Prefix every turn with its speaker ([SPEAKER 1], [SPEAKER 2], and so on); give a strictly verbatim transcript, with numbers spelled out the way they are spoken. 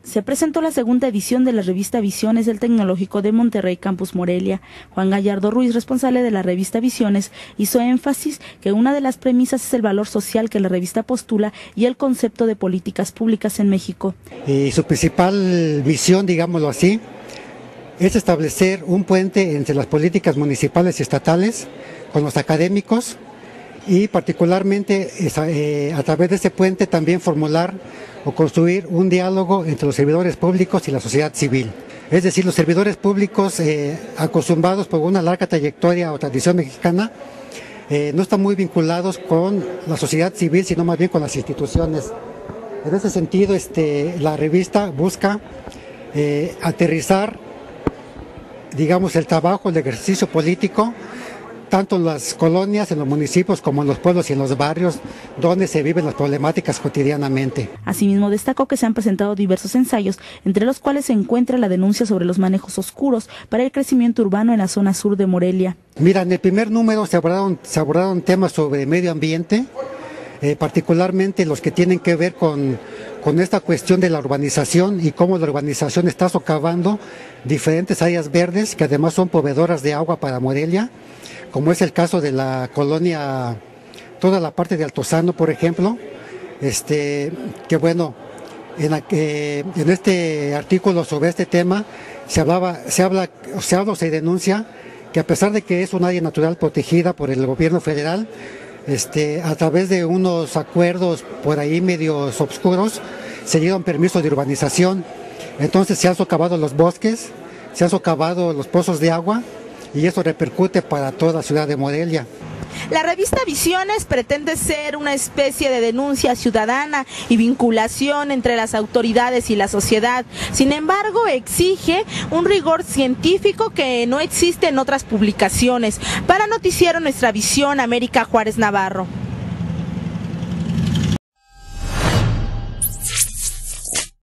[SPEAKER 1] Se presentó la segunda edición de la revista Visiones del Tecnológico de Monterrey Campus Morelia. Juan Gallardo Ruiz, responsable de la revista Visiones, hizo énfasis que una de las premisas es el valor social que la revista postula y el concepto de políticas públicas en México.
[SPEAKER 2] Y su principal visión, digámoslo así, es establecer un puente entre las políticas municipales y estatales con los académicos y particularmente eh, a través de ese puente también formular o construir un diálogo entre los servidores públicos y la sociedad civil. Es decir, los servidores públicos eh, acostumbrados por una larga trayectoria o tradición mexicana eh, no están muy vinculados con la sociedad civil, sino más bien con las instituciones. En ese sentido, este, la revista busca eh, aterrizar, digamos, el trabajo, el ejercicio político, tanto en las colonias, en los municipios, como en los pueblos y en los barrios, donde se viven las problemáticas cotidianamente.
[SPEAKER 1] Asimismo, destacó que se han presentado diversos ensayos, entre los cuales se encuentra la denuncia sobre los manejos oscuros para el crecimiento urbano en la zona sur de Morelia.
[SPEAKER 2] Mira, en el primer número se abordaron, se abordaron temas sobre medio ambiente, eh, particularmente los que tienen que ver con, con esta cuestión de la urbanización y cómo la urbanización está socavando diferentes áreas verdes que además son proveedoras de agua para Morelia, como es el caso de la colonia, toda la parte de Altozano, por ejemplo, este, que bueno, en, eh, en este artículo sobre este tema se hablaba, se habla, se habla o se denuncia que a pesar de que es un área natural protegida por el gobierno federal, este, a través de unos acuerdos por ahí medios oscuros, se dieron permisos de urbanización, entonces se han socavado los bosques, se han socavado los pozos de agua, y eso repercute para toda la ciudad de Morelia.
[SPEAKER 1] La revista Visiones pretende ser una especie de denuncia ciudadana y vinculación entre las autoridades y la sociedad. Sin embargo, exige un rigor científico que no existe en otras publicaciones. Para Noticiero Nuestra Visión, América Juárez Navarro.